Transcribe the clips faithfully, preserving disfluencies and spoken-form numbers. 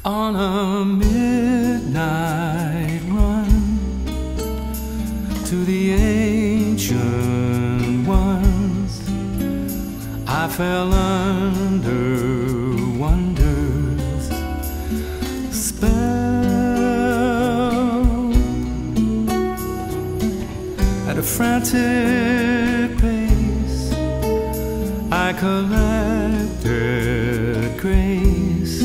On a midnight run to the ancient ones, I fell under wonder's spell. At a frantic pace, I collected grace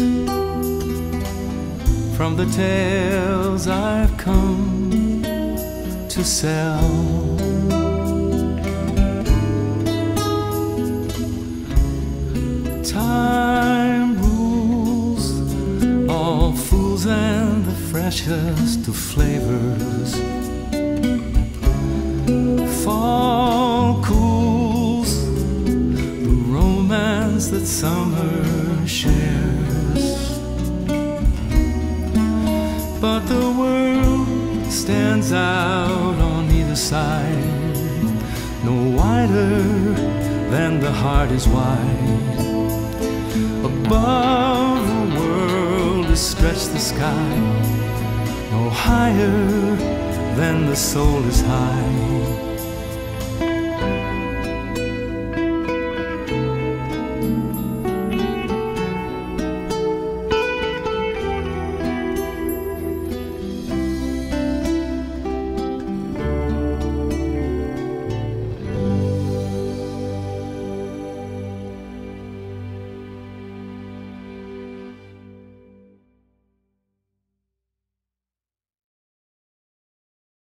from the tales I've come to sell. Time rules all fools and the freshest of flavors. Fall cools the romance that summer shares. But the world stands out on either side, no wider than the heart is wide. Above the world is stretched the sky, no higher than the soul is high.